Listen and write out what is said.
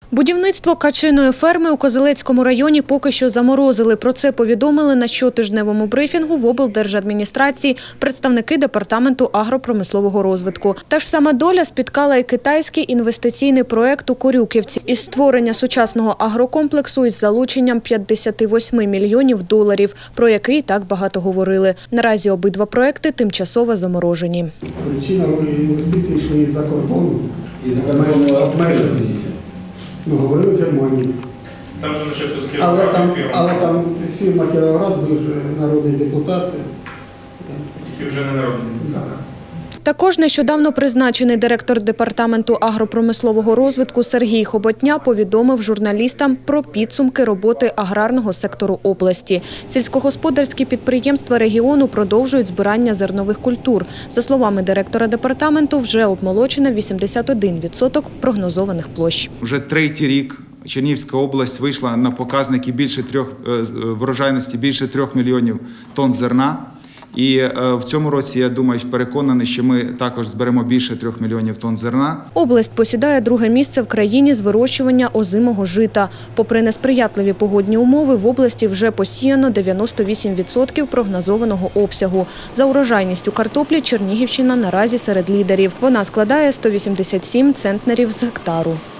Будівництво качиної ферми у Козелецькому районі поки що заморозили. Про це повідомили на щотижневому брифінгу в облдержадміністрації представники Департаменту агропромислового розвитку. Та ж сама доля спіткала і китайський інвестиційний проект у Корюківці із створення сучасного агрокомплексу із залученням 58 мільйонів доларів, про який так багато говорили. Наразі обидва проекти тимчасово заморожені. Причина інвестицій йшли із-за кордону, обмежені. Говорили з Германії. Там же ще хтось Але там фірма «Кіровоград», ви вже народний депутат. вже не народний депутат. Також нещодавно призначений директор Департаменту агропромислового розвитку Сергій Хоботня повідомив журналістам про підсумки роботи аграрного сектору області. Сільськогосподарські підприємства регіону продовжують збирання зернових культур. За словами директора департаменту, вже обмолочено 81% прогнозованих площ. Вже третій рік Чернігівська область вийшла на показники врожайності більше 3 мільйонів тонн зерна. І в цьому році, я думаю, переконаний, що ми також зберемо більше 3 мільйонів тонн зерна. Область посідає друге місце в країні з вирощування озимого жита. Попри несприятливі погодні умови, в області вже посіяно 98% прогнозованого обсягу. За урожайністю картоплі Чернігівщина наразі серед лідерів. Вона складає 187 центнерів з гектару.